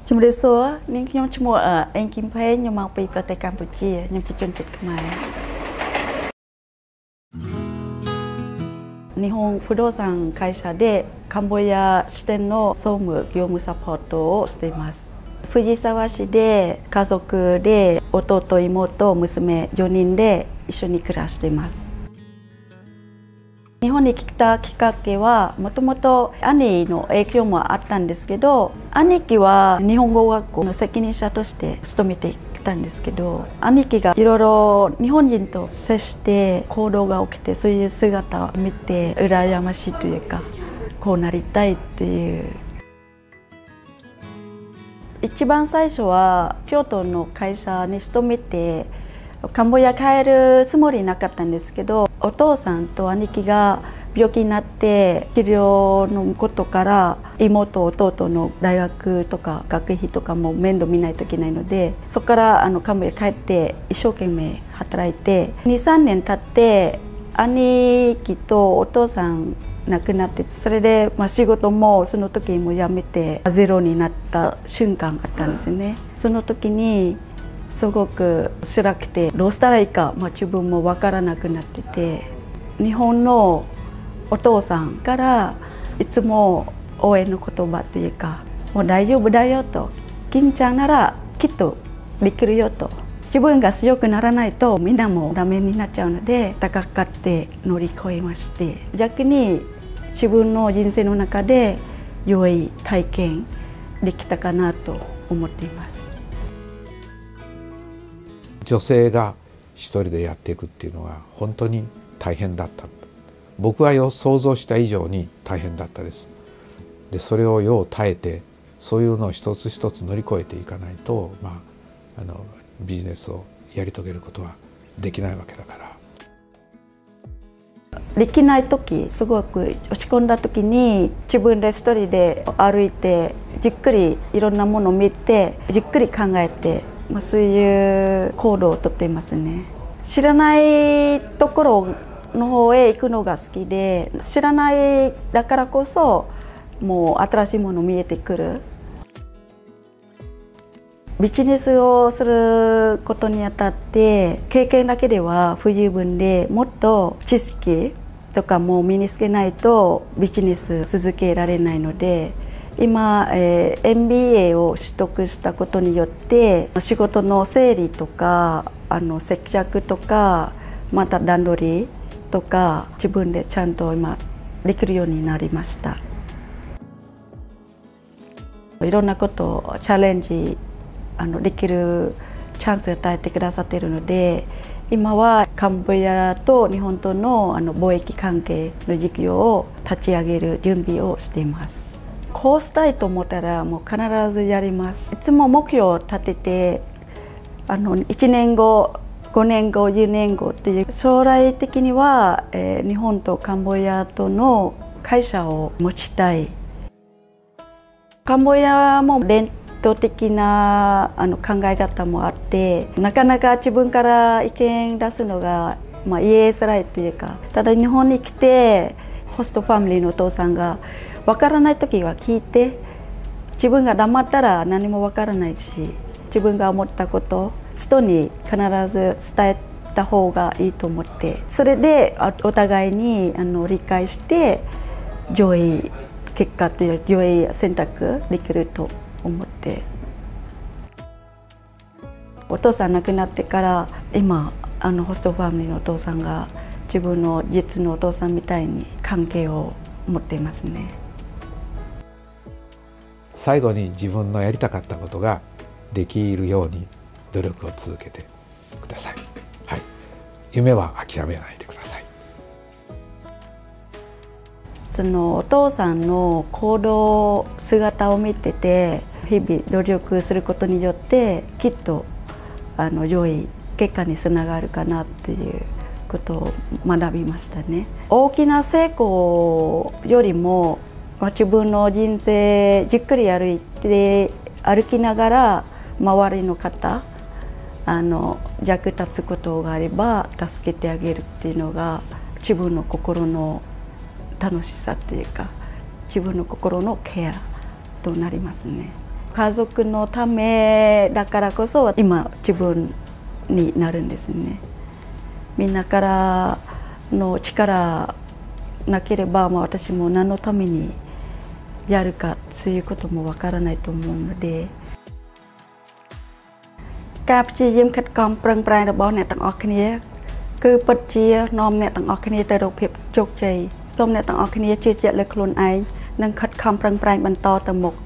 ជំរាបសួរនាងខ្ញុំឈ្មោះអេងគឹមផេងខ្ញុំមកពីប្រទេសកម្ពុជាខ្ញុំជាជនជាតិខ្មែរ日本不動産会社でカンボジア支店の総務業務サポートをしています藤沢市で家族で弟妹娘4人で一緒に暮らしています日本に来たきっかけはもともと兄の影響もあったんですけど兄貴は日本語学校の責任者として勤めてきたんですけど兄貴がいろいろ日本人と接して行動が起きてそういう姿を見て羨ましいというかこうなりたいっていう一番最初は京都の会社に勤めてカンボジア帰るつもりなかったんですけどお父さんと兄貴が病気になって治療のことから妹弟の大学とか学費とかも面倒見ないといけないのでそこからカンボジア帰って一生懸命働いて 2,3 年経って兄貴とお父さん亡くなってそれで仕事もその時にも辞めてゼロになった瞬間があったんですよね。その時にすごく辛くてどうしたらいいか、自分も分からなくなってて日本のお父さんからいつも応援の言葉というかもう大丈夫だよと金ちゃんならきっとできるよと自分が強くならないとみんなもダメになっちゃうので戦って乗り越えまして逆に自分の人生の中で良い体験できたかなと思っています。 女性が一人でやっていくっていうのは本当に大変だった。僕は想像した以上に大変だったです。でそれをよう耐えてそういうのを一つ一つ乗り越えていかないと、ビジネスをやり遂げることはできないわけだから。 できない時すごく落ち込んだ時に自分で一人で歩いてじっくりいろんなものを見てじっくり考えて。そういう行動をとっていますね。知らないところの方へ行くのが好きで知らないだからこそもう新しいもの見えてくるビジネスをすることにあたって経験だけでは不十分でもっと知識とかも身につけないとビジネス続けられないので今、MBA を取得したことによって仕事の整理とか接客とかまた段取りとか自分でちゃんと今できるようになりました。いろんなことをチャレンジできるチャンスを与えてくださっているので今はカンボジアと日本との貿易関係の事業を立ち上げる準備をしています。こうしたいと思ったらもう必ずやります。いつも目標を立てて1年後5年後10年後っていう将来的には、日本とカンボジアとの会社を持ちたい。カンボジアも伝統的な考え方もあってなかなか自分から意見出すのが、言いづらいというかただ日本に来てホストファミリーのお父さんが分からない時は聞いて自分が黙ったら何も分からないし自分が思ったこと人に必ず伝えた方がいいと思ってそれでお互いに理解して良い結果という良い選択できると思ってお父さん亡くなってから今ホストファミリーのお父さんが自分の実のお父さんみたいに関係を持っていますね。 最後に自分のやりたかったことができるように努力を続けてください。はい、夢は諦めないでください。 そのお父さんの行動姿を見てて日々努力することによってきっと良い結果につながるかなっていうことを学びましたね。大きな成功よりも自分の人生じっくり歩きながら周りの方役立つことがあれば助けてあげるっていうのが自分の心の楽しさっていうか自分の心のケアとなりますね。 家族のためだからこそ今自分になるんですね。みんなからの力なければ、私も何のためにやるかそういうこともわからないと思うのでการพยายามขัดกล่อมเปล่งปลั่งระบอบเนี่ยต่างออกគ្នាគឺពិតជានាំអ្នកទាំងអស់គ្នាទៅរកភាពជោគជ័យសូមអ្នកទាំងអស់គ្នាជឿជាក់លើខ្លួនឯងនិងខិតខំប្រឹងប្រែងបន្តទៅមុខ